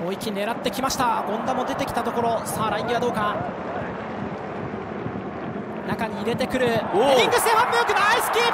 もう一気に狙ってきました。権田も出てきたところ、さあライン際どうか。中に入れてくる、ヘディングしてファンブーク、ナイスキー